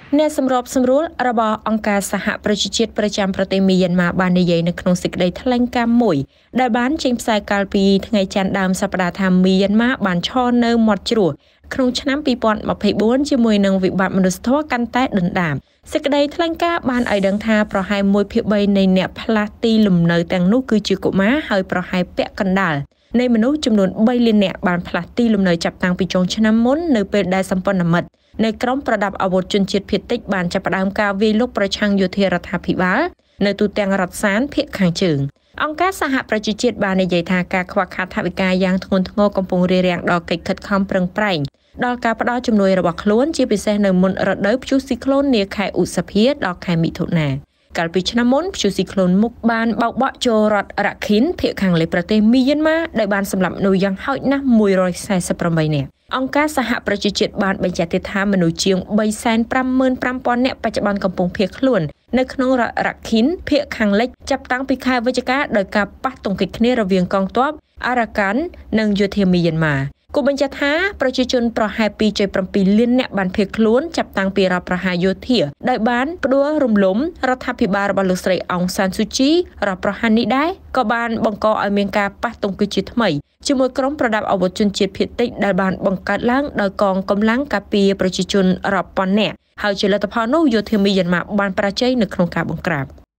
អ្នកសម្របសម្រួលរបស់អង្គការសហប្រជាជាតិប្រចាំប្រទេសមីយ៉ាន់ម៉ាបាននិយាយនៅក្នុងសេចក្តីថ្លែងការណ៍មួយដែលបានចេញផ្សាយកាលពីថ្ងៃច័ន្ទដើមសប្តាហ៍ថាមីយ៉ាន់ម៉ាបានឈរនៅមាត់ជ្រោះក្នុងឆ្នាំ2024ជាមួយនឹងវិបត្តិមនុស្សធម៌កាន់តែដុនដាបសេចក្តីថ្លែងការណ៍បានឲ្យដឹងថាប្រហែល1/3នៃអ្នកផ្លាស់ទីលំនៅទាំងនោះគឺជាកុមារហើយប្រហែលពាក់កណ្ដាលនៃមនុស្សចំនួន3លាននាក់បានផ្លាស់ទីលំនៅចាប់តាំងពីចុងឆ្នាំមុននៅពេលដែលសម្ព័ន្ធមិត្តនៃក្រុមប្រដាប់អាវុធជនជាតិភាគតិចបានចាប់ផ្ដើមការវាយលុកប្រឆាំងយោធារដ្ឋាភិបាលនៅទូទាំងរដ្ឋសានភាគខាងជើងអង្គការសហប្រជាជាតិបាននិយាយថាការខ្វះខាតថវិកាយ៉ាងធ្ងន់ធ្ងរកំពុងរារាំងដល់កិច្ចខិតខំប្រឹងប្រែងដល់ការផ្ដល់ជំនួយរបស់ខ្លួនជាពិសេសនៅមុនរដូវព្យុះស៊ីក្លូននាខែឧសភាដល់ខែមិថុនាកាលពីឆ្នាំមុនព្យុះស៊ីក្លូនមុខបានបោកបក់ចូលរដ្ឋរ៉ាខីនភាគខាងលិចប្រទេសមីយ៉ាន់ម៉ាដែលបានសម្លាប់មនុស្សយ៉ាងហោចណាស់148នាក់អង្គការសហប្រជាជាតិបានបញ្ជាក់ទៀតថាមនុស្សជាង355,000 នាក់បច្ចុប្បន្នកំពុងភៀសខ្លួននៅក្នុងរដ្ឋរ៉ាខីនភាគខាងលិចចាប់តាំងពីខែវិច្ឆិកាដោយការប៉ះទង្គិចគ្នារវាងកងទ័ពអារ៉ាកាននិងយោធាមីយ៉ាន់ម៉ាគូបញ្ជាក់ថាប្រជាជនប្រហែល 2.7 លាននាក់បានភៀសខ្លួនចាប់តាំងពីរដ្ឋប្រហារយោធាដោយបានផ្ដួលរំលំរដ្ឋាភិបាលរបស់លោកស្រីអុងសានស៊ូជីរដ្ឋប្រហារនេះដែរក៏បានបង្កឲ្យមានការប៉ះទង្គិចជាថ្មីជាមួយក្រុមប្រដាប់អាវុធជនជាតិភាគតិចដែលបានបង្កើតឡើងដោយកងកម្លាំងការពារប្រជាជនរាប់ពាន់នាក់ហើយជាលទ្ធផលនោះយោធាមីយ៉ាន់ម៉ាបានបរាជ័យនៅក្នុងការបង្ក្រាប